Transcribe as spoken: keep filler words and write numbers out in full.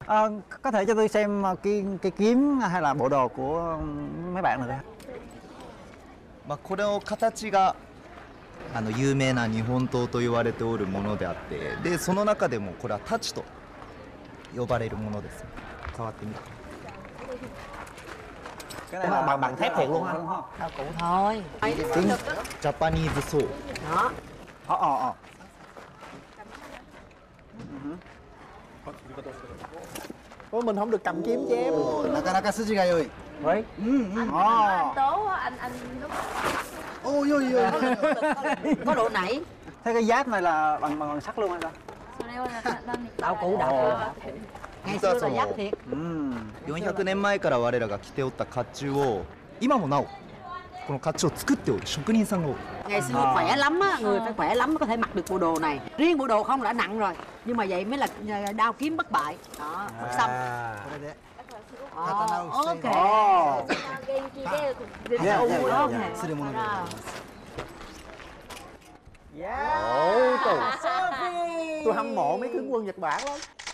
À, có thể cho tôi xem cái cái kiếm hay là bộ đồ của mấy bạn được không? まあ、これの形があの有名な日本刀と言われておるものであって、でその中でもこれは太刀と呼ばれるものです。触ってみる。 Cái này là bằng bằng thép thiệt luôn hả? Đâu cụ thôi. Tiếng Japanese sword. Đó. Ờ ờ ờ. Ủa mình không được cầm kiếm chém. Nakanaka suji ga yoi. Đấy. Anh, Ờ. anh Tố anh anh lúc Ôi ôi ôi. Có độ nảy. Thế cái giáp này là bằng bằng, bằng sắt luôn hay sao? Đạo cụ đạo cụ. Ngày xưa là giáp thiệt. Ừ. よんひゃくねんまえから我らが着ておった甲冑を今もなおこの甲冑を作っておる職人さんがおる。 Ngày xưa khỏe lắm á, người ta khỏe lắm mới có thể mặc được bộ đồ này. Riêng bộ đồ không đã nặng rồi, nhưng mà vậy mới là đao kiếm bất bại. Đó, Phật xăm. Ồ, ok. Ồ. Dạ, Ok. Ồ, trời. Tôi hâm mộ mấy tướng quân Nhật Bản lắm.